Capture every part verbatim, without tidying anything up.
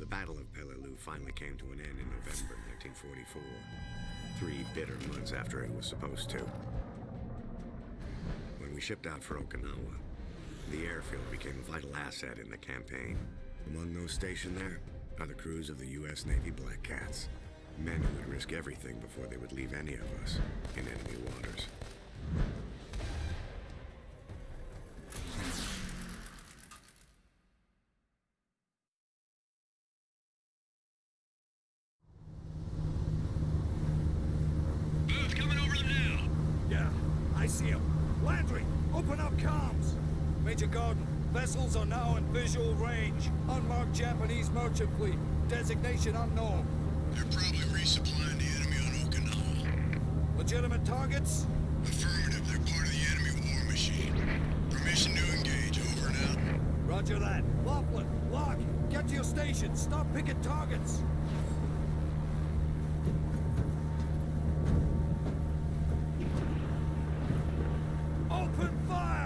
Battle of Peleliu finally came to an end in November nineteen forty-four, three bitter months after it was supposed to. When we shipped out for Okinawa, the airfield became a vital asset in the campaign. Among those stationed there are the crews of the U S Navy Black Cats, men who would risk everything before they would leave any of us in enemy waters. Vessels are now in visual range. Unmarked Japanese merchant fleet. Designation unknown. They're probably resupplying the enemy on Okinawa. Legitimate targets? Affirmative. They're part of the enemy war machine. Permission to engage. Over and out. Roger that. Laughlin, Locke, get to your station. Stop picking targets. Open fire!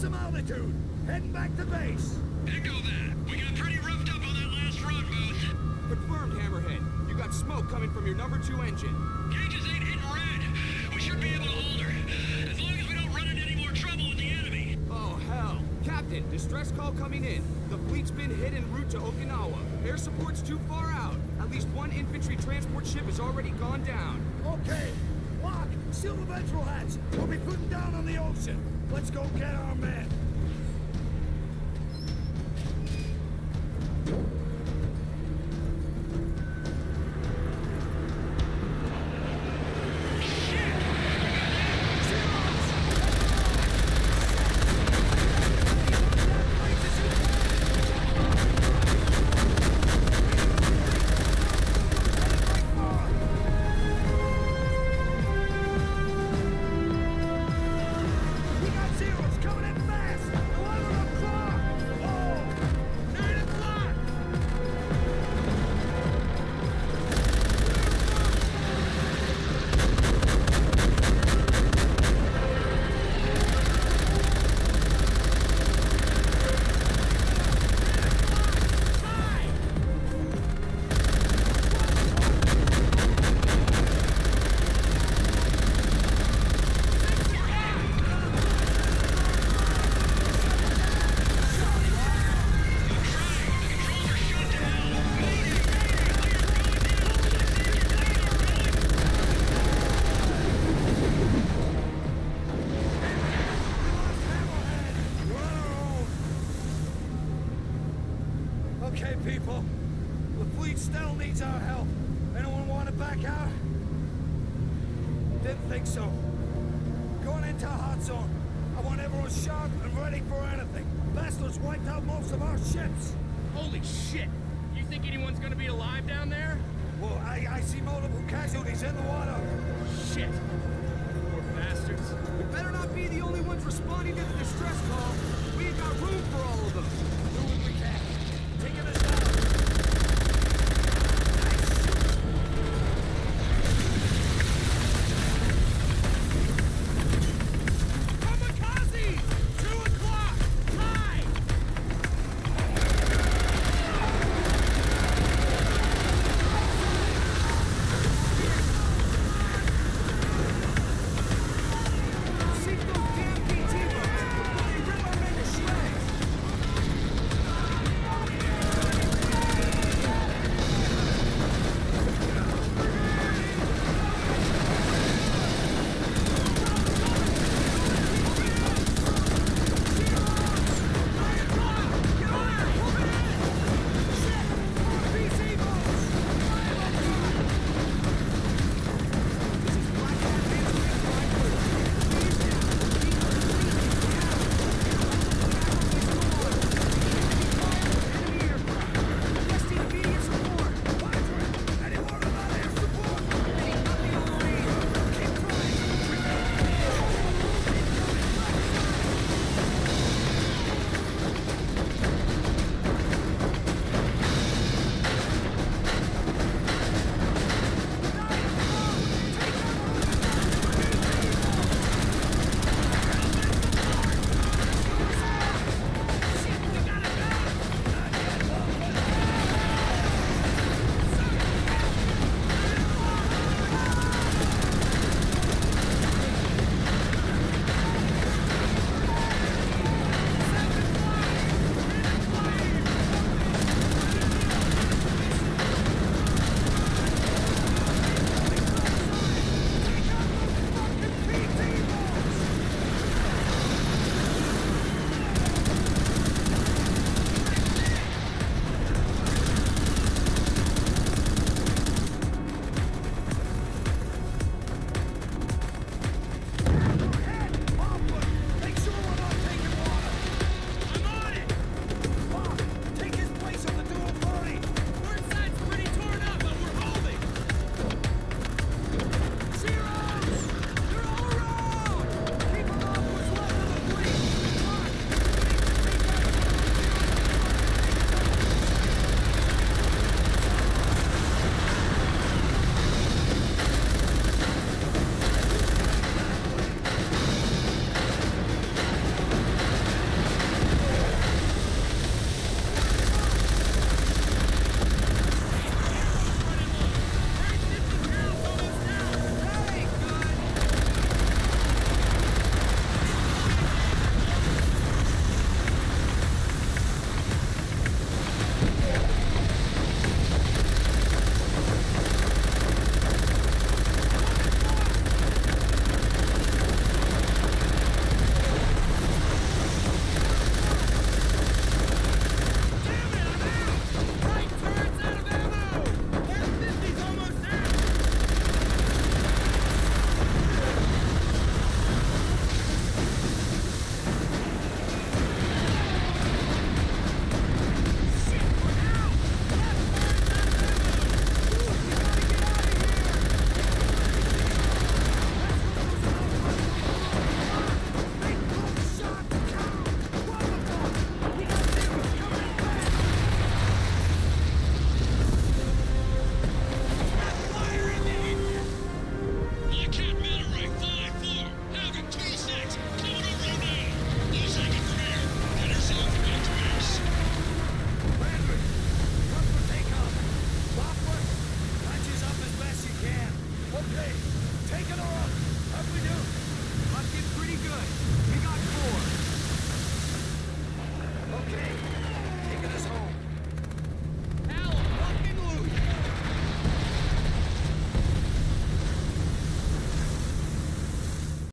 some altitude. Heading back to base. Echo that. We got pretty roughed up on that last run, Booth. Confirmed, Hammerhead. You got smoke coming from your number two engine. Gauges ain't hitting red. We should be able to hold her. As long as we don't run into any more trouble with the enemy. Oh, hell. Captain, distress call coming in. The fleet's been hit en route to Okinawa. Air support's too far out. At least one infantry transport ship has already gone down. Okay. Lock, seal the ventral hatch. We'll be putting down on the ocean. Let's go get our men. Okay, people. The fleet still needs our help. Anyone want to back out? Didn't think so. Going into a hot zone. I want everyone sharp and ready for anything. Bastards wiped out most of our ships. Holy shit! You think anyone's gonna be alive down there? Well, I, I see multiple casualties in the water. Shit! Poor bastards. We better not be the only ones responding to the distress call. We ain't got room for all of them. Do what we can. Taking us down. Kamikaze! Two o'clock! High! Sink those damn P T boats before they rip our men to shreds. Hey, taking her up. How'd we do? Looking pretty good. We got four.